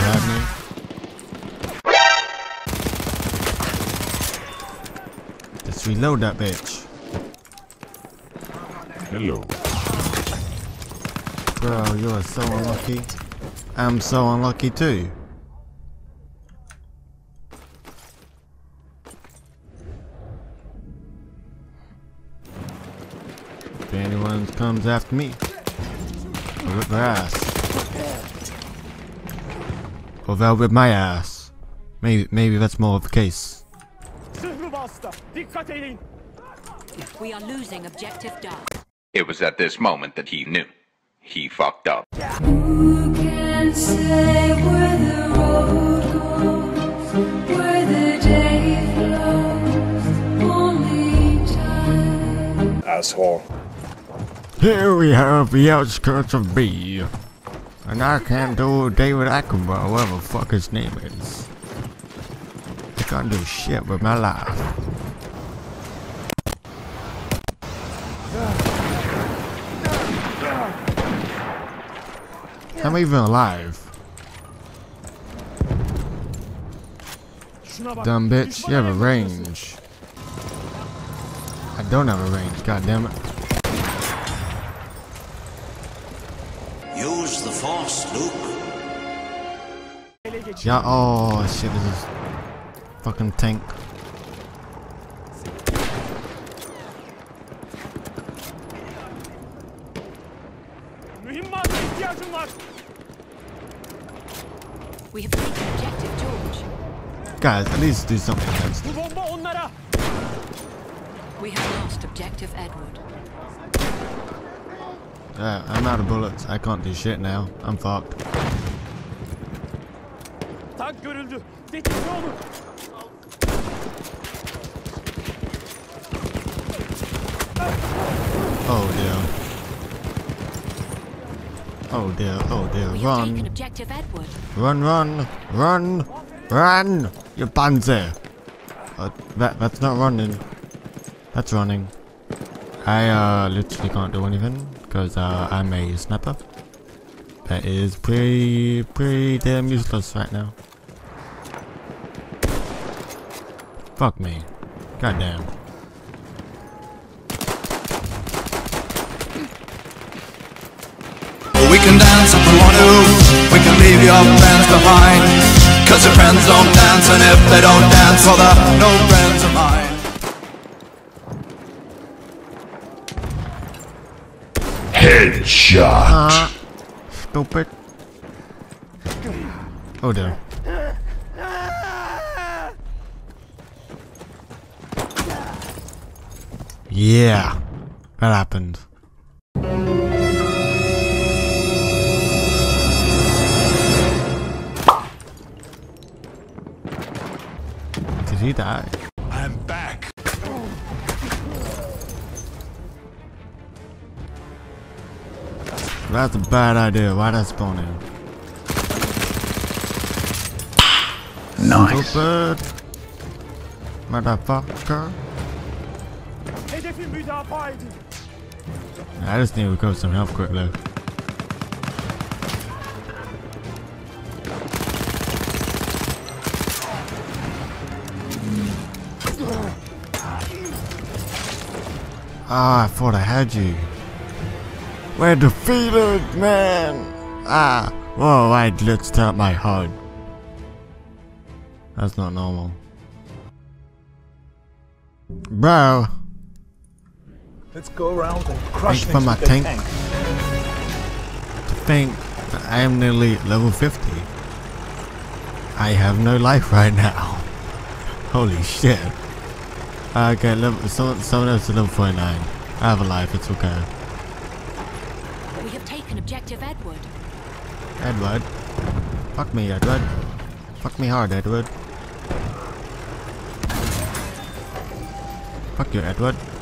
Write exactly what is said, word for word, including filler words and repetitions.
had me. Just reload that bitch. Hello. Bro, you are so unlucky. I'm so unlucky too. If anyone comes after me, I'll whip their ass. Or they'll whip my ass. Maybe, maybe that's more of the case. We are losing objective Dark. It was at this moment that he knew. He fucked up. Who can say where the road goes, where the day flows, only time. Asshole. Here we have the outskirts of B. And I can't do David Attenborough, whatever the fuck his name is. I can't do shit with my life. I'm even alive. Dumb bitch, you have a range. I don't have a range, god damn it. Use the force, Luke. Yeah, oh shit, this is fucking tank. We have taken objective George. Guys, at least do something against it. We have lost objective Edward. Yeah, I'm out of bullets. I can't do shit now. I'm fucked. Oh dear. Oh dear, oh dear, We have taken run. objective Edward. Run, run, run, run! You panzer! Uh, that, that's not running. That's running. I uh, literally can't do anything because uh, I'm a sniper. That is pretty, pretty damn useless right now. Fuck me. Goddamn. We can dance if we want to. We can leave your friends behind. Cause your friends don't dance, and if they don't dance, well they're no friends of mine. Headshot. Ah, stupid. Oh dear. Yeah, that happened. Did he die? I'm back. That's a bad idea. Why'd I spawn in? Nice. Stupid. Motherfucker. I just need to recover some health quickly. Ah, I thought I had you. We're defeated, man! Ah, whoa, I glitched out my H U D. That's not normal. Bro! Let's go around and crush Thanks for my the tank. tank. To think that I am nearly level fifty. I have no life right now. Holy shit. Okay, level, someone, someone else is level forty-nine. I have a life, it's okay. We have taken objective Edward. Edward? Fuck me, Edward. Fuck me hard, Edward. Fuck you, Edward.